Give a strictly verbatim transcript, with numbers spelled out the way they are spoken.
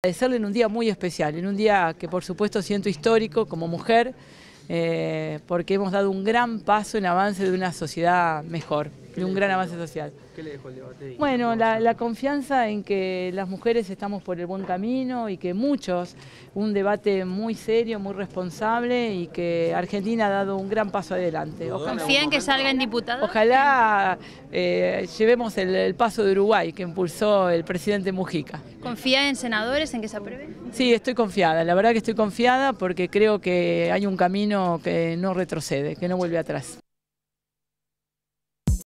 Agradecerle en un día muy especial, en un día que por supuesto siento histórico como mujer, eh, porque hemos dado un gran paso en avance de una sociedad mejor, de un gran avance social. ¿Qué le dejó el debate? Bueno, la, la confianza en que las mujeres estamos por el buen camino y que muchos, un debate muy serio, muy responsable y que Argentina ha dado un gran paso adelante. Ojalá, ¿confía en que salga en diputado? Ojalá eh, llevemos el, el paso de Uruguay que impulsó el presidente Mujica. ¿Confía en senadores, en que se apruebe? Sí, estoy confiada, la verdad que estoy confiada porque creo que hay un camino que no retrocede, que no vuelve atrás.